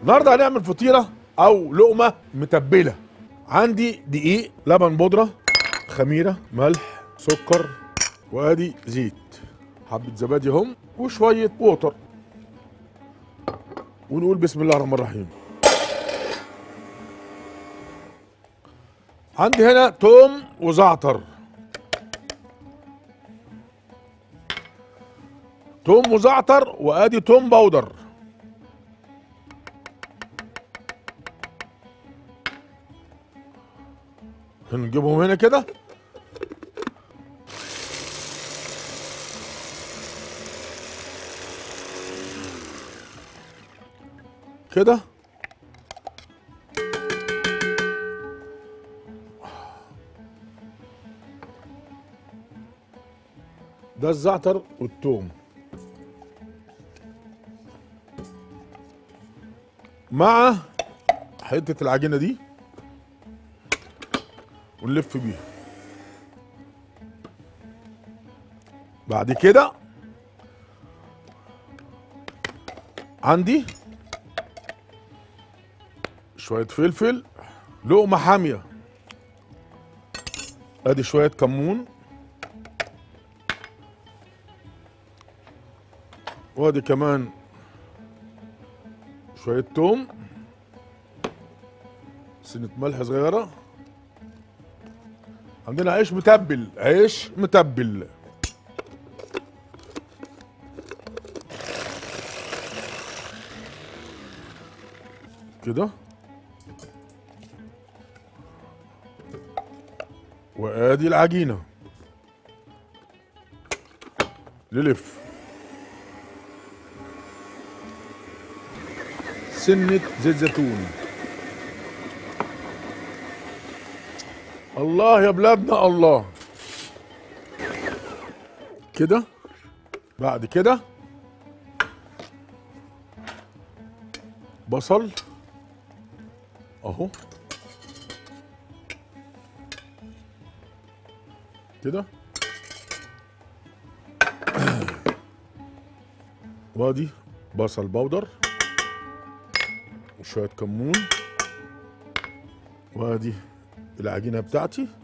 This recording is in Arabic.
النهارده هنعمل فطيره او لقمه متبله. عندي دقيق، لبن بودره، خميره، ملح، سكر، وادي زيت، حبه زبادي هم، وشويه ووتر. ونقول بسم الله الرحمن الرحيم. عندي هنا توم وزعتر، توم وزعتر، وادي توم باودر. هنجيبهم هنا كده. كده ده الزعتر والثوم مع حته العجينه دي، ونلف بيها. بعد كده عندي شويه فلفل، لقمه حاميه، ادي شويه كمون، وادي كمان شويه توم، سنه ملح صغيره. عندنا عيش متبل، عيش متبل كده. وادي العجينه، نلف سنه زيت زيتون. الله يا بلادنا الله. كده. بعد كده بصل اهو كده. وادي بصل بودر وشويه كمون، وادي العجينه بتاعتي.